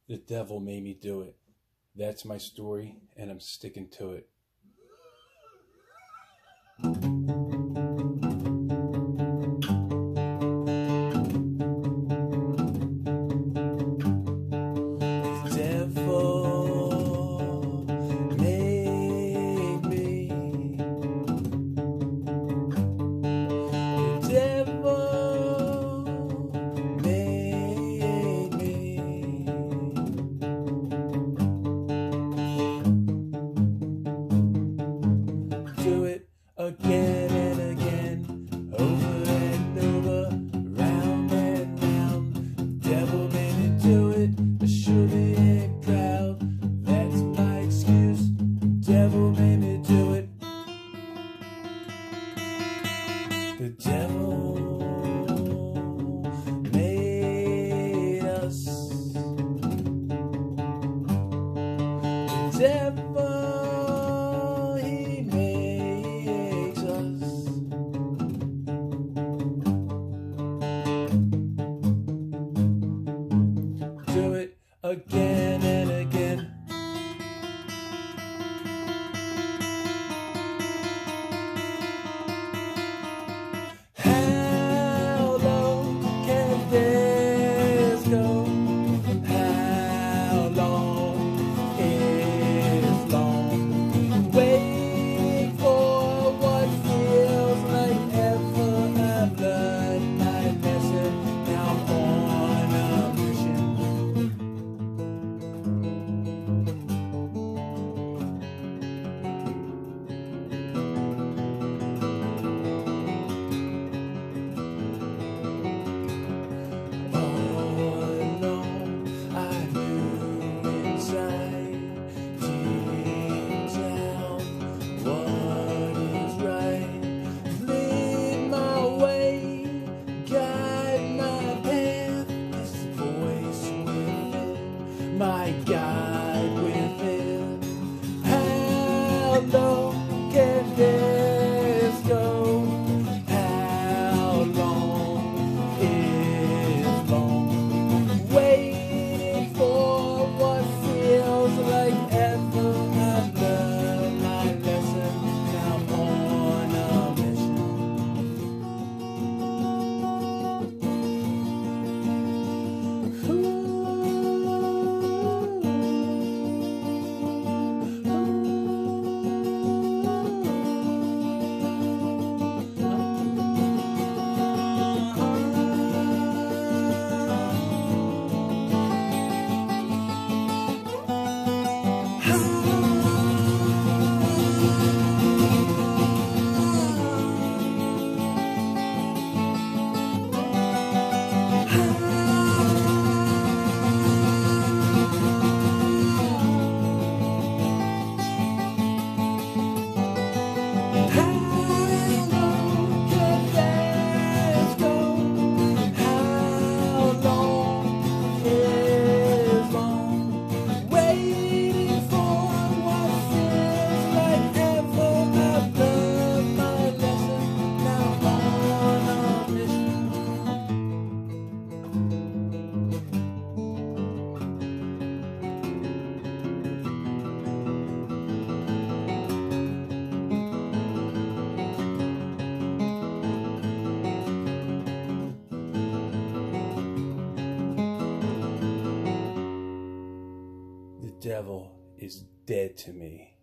The devil made me do it. That's my story, and I'm sticking to it. The devil made me. The devil made me. Do it again and again, over and over, round and round. The devil made me do it, I surely ain't proud. That's my excuse, the devil made me do it. The devil made us. The devil, he makes us. Do it again and again. How long can this go? How long is long? Waiting for what feels like ever. I've learned my lesson. Now I'm on a mission. All along I knew inside, deep down, what is right. Lead my way, guide my path. This voice within, my guide within. How long can this go? How long is long? Waiting for what feels like ever. I've learned my lesson. Now I'm on a mission. The devil is dead to me.